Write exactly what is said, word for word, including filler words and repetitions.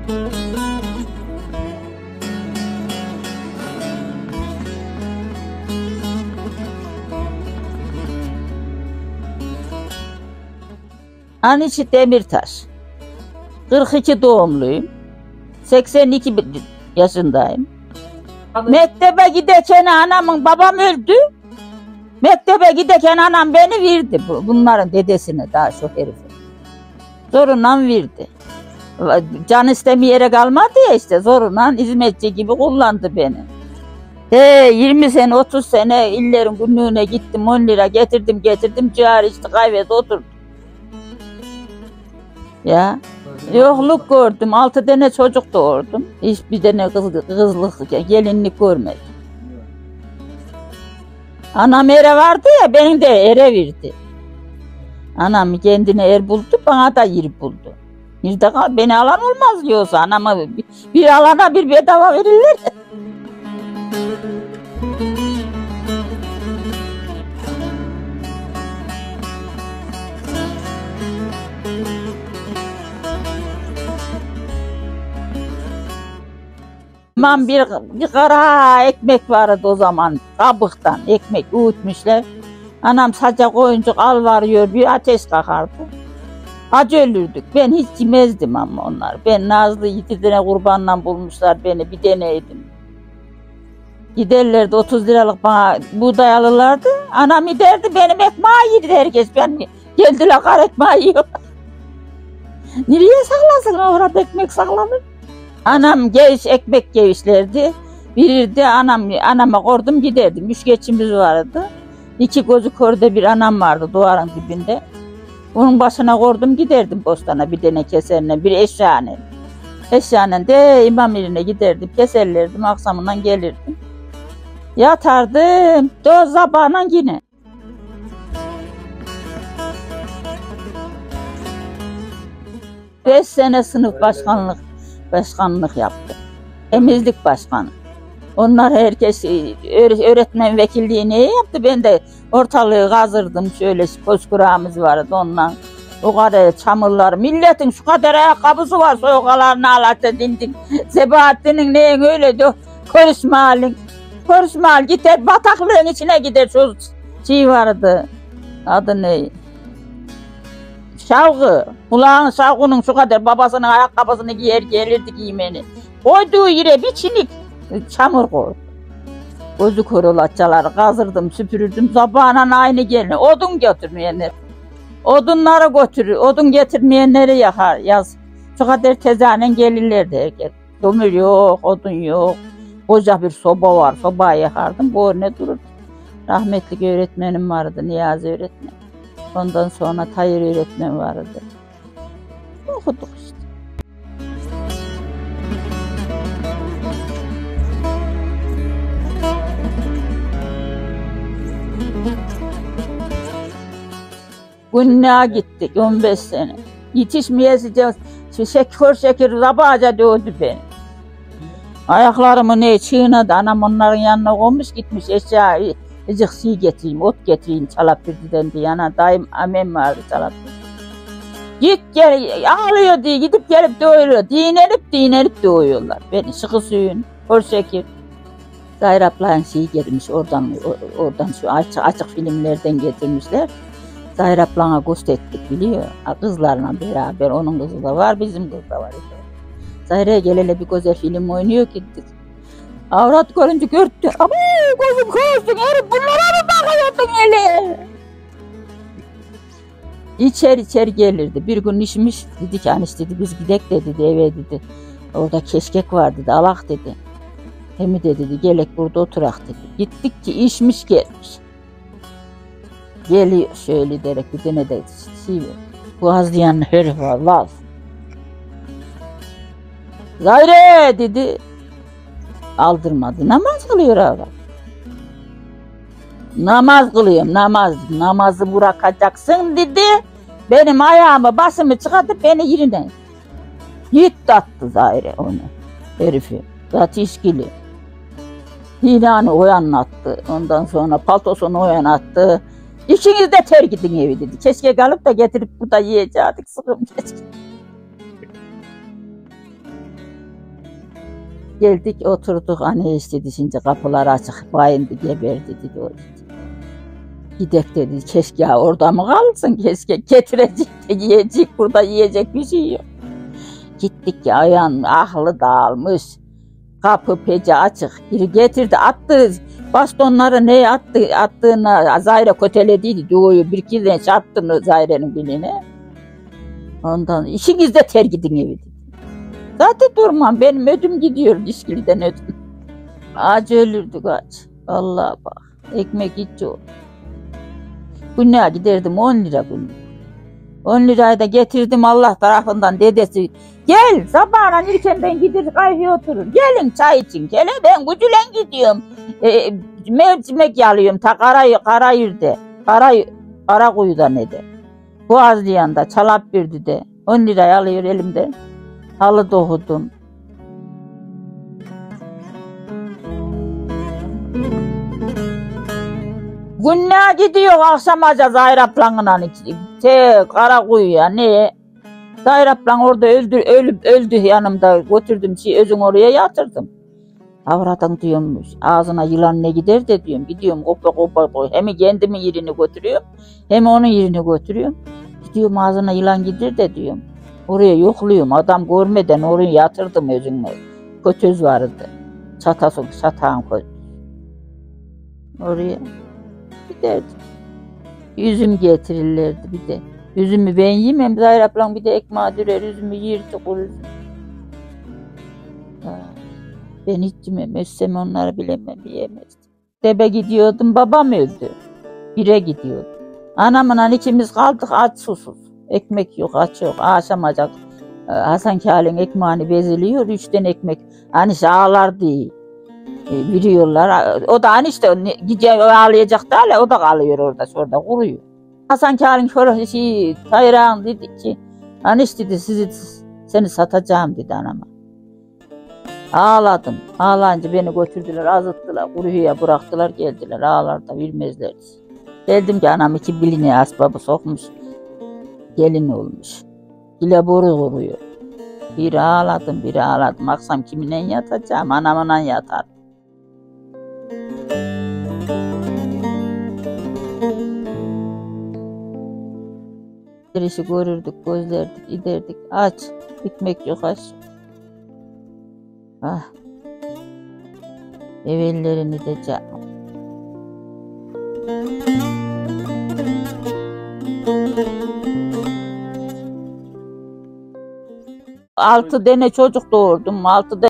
Aniçi Demirtaş. kırk iki doğumluyum. seksen iki yaşındayım. Mektebe giderken anamın babam öldü. Mektebe giderken anam beni verdi. Bunların dedesine daha çok herifi. Zorunla verdi. Can istemeyerek kalmadı ya işte. Zorunla hizmetçi gibi kullandı beni. He, yirmi sene otuz sene illerin günlüğüne gittim. on lira getirdim getirdim. Ciğer içti kahvede oturdum. Ya. Yokluk gördüm. Altı tane çocuk doğurdum. Hiçbir tane kız, kızlık, gelinlik görmedim. Anam ere vardı ya, benim de ere verdi. Anam kendine er buldu, bana da yer buldu. Bir de beni alan olmaz diyorsa anama bir, bir alana bir bedava verirler. Aman bir, bir kara ekmek vardı o zaman, kabıktan ekmek öğütmüşler. Anam saca koyuncuk al varıyor, bir ateş kalkardı. Acı ölürdük, ben hiç yemezdim ama onlar. Ben Nazlı iki tane kurbanla bulmuşlar beni, bir deneydim. Giderlerdi otuz liralık bana buğday alırlardı. Anam giderdi, benim ekmeği yedi herkes, ben geldiler kar ekmeği yiyor. Nereye saklasın orada ekmek saklanır? Anam geviş ekmek gevişlerdi. Verirdi anam, anama koydum giderdim. Üç geçimiz vardı. İki gözü körde bir anam vardı duvarın dibinde. Onun başına koydum giderdim bostana bir tane keserine, bir eşyanen. Eşyanen de imam yerine giderdim, keserlerdim, akşamından gelirdim. Yatardım, doz sabahına yine. Beş sene sınıf başkanlık başkanlık yaptı. Temizlik başkanı. Onlar herkes öğretmen vekilliğini yaptı. Ben de ortalığı kazırdım. Şöyle koşkurağımız vardı ondan. O kadar çamurlar. Milletin şu kadar ayakkabısı var. Soyukalarını alarsa dindik. Sebahattin'in neyin öyle diyor. Konuşma halin. Konuşma hal gider. Bataklığın içine gider. Şu şey vardı. Adı ne? Şavgı. Kulağın şavgının şu kadar babasının ayakkabısını giyer gelirdi giymeni. Koyduğu yere bir çinik çamur koydu. Gözü kör olatçaları kazırdım, süpürürdüm. Sabahına aynı gelin. Odun götürmeyenler. Odunları götürür. Odun getirmeyenleri yakar yaz. Şu kadar tezanen gelirlerdi herkes. Kömür yok, odun yok. Koca bir soba var. Sobaya yakardım. Bu ne durur. Rahmetli öğretmenim vardı, Niyazi öğretmen. Ondan sonra Tayyir öğretmen vardı. Okuduk işte. Günlüğe gittik on beş sene. Yetişmeyesice şeker şeker rabaca dövdü beni. Ayaklarımı ne çiğnadı, anam onların yanına koymuş gitmiş eşya. Ecik şey getireyim, ot getireyim Çalapirdi'den diye. Yana dayım, amem vardı Çalapirdi. Git gel, ağlıyor diye gidip gelip dövüyor. Dinlenip dinlenip dövüyorlar beni. Şıkı suyun, hor şekil. Zahir ablanın şeyi gelmiş oradan, oradan şu açık, açık filmlerden getirmişler. Zahir ablana gösterdik biliyor. Kızlarla beraber, onun kızı da var, bizim kız da var. Zahir'e gelele bir güzel film oynuyor gittik. Avrat görünce gördü. Ama gözüm kızsın herif bunlara mı bakıyordun hele? İçer içer gelirdi. Bir gün işmiş dedi ki Aniş dedi biz gidek de dedi eve dedi. Orada keşkek var dedi alak dedi. Hem de dedi gelek burada oturak dedi. Gittik ki işmiş gelmiş. Geliyor şöyle derek bir tane de şey boğazlayan herif var Laz. Zahire dedi. Aldırmadı. Namaz kılıyor abi. Namaz kılıyorum, namaz. Namazı bırakacaksın dedi. Benim ayağımı, basımı çıkartıp beni yerine. Git attı Zahire onu, herifi. Zaten işkili. Hilanı o yana attı. Ondan sonra paltosunu o yana attı. İkiniz de ter gidin evi dedi. Keşke kalıp da getirip burada yiyecektik. Sıkım keşke. Geldik oturduk, anne istedi şimdi kapılar açık, bayındı geberdi dedi o dedi. Gidek dedi, keşke ya orada mı kalsın, keşke getirecek de yiyecek, burada yiyecek bir şey yok. Gittik ya, ayağın ahlı dağılmış, kapı pece açık, biri getirdi attı, bastonları ne attı, attığına Zahire kötelediydi, doğuyu bir iki tane çarptı Zahire'nin biline. Ondan işiniz de ter gidin evi dedi. Zaten durmam, benim ödüm gidiyor, dişkiliden ödüm. Acı ölürdük aç, vallahi bak, ekmek hiç yok. Günlüğe giderdim on lira günlük. on lirayı da getirdim Allah tarafından dedesi. Gel sabahına erkenden gider kahveye oturur. Gelin çay için. Gel ben gücüyle gidiyorum. E, mercimek yalıyorum ta Karayı, Karayır'da. Karay, Karakuyu'da ne de. Boğazlayan'da Çalapbirdi'de. on lirayı alıyor elimde. Halı dokudum. Günlüğe gidiyor akşamaca Zahir ablanla te Karakuyu'ya ne? Zahir ablan orada öldü, ölüp öldü yanımda götürdüm şey özün oraya yatırdım. Avradın diyormuş ağzına yılan ne gider de diyorum gidiyorum kopa kopa hem kendimin yerini götürüyorum hem onun yerini götürüyorum. Gidiyorum ağzına yılan gider de diyorum. Oraya yokluyorum adam görmeden oraya yatırdım özünle. Kötöz vardı. Çatası çatağın kötü. Oraya giderdik. Üzüm getirirlerdi bir de. Üzümü ben yemem. Zahir ablam bir de ekmeğe dürer. Üzümü yerdi kuru üzüm. Ben hiç yemem. Özsem onları bilemem. Yiyemezdim. Debe gidiyordum. Babam öldü. Bire gidiyordum. Anamla ikimiz kaldık aç susuz. Ekmek yok, aç yok. Aşamacak. Hasan Kâlin ekmeğini beziliyor. Üç tane ekmek. Hani ağlar değil. Biliyorlar. O da hani işte gece ağlayacak da o da kalıyor orada şurada kuruyor. Hasan Kâlin şöyle şey Tayrağın dedi ki hani işte dedi sizi seni satacağım dedi anama. Ağladım. Ağlayınca beni götürdüler, azıttılar, kuruya bıraktılar geldiler. Ağlar da bilmezler. Geldim ki anam iki biline asbabı sokmuş. Gelin olmuş. Dile boru kuruyor. Bir ağladım, bir ağladım. Akşam kiminle yatacağım? Anamla yatar. İşi görürdük, gözlerdik, giderdik. Aç, ekmek yok aç. Ah, evvellerini de canım. Altı tane çocuk doğurdum, altı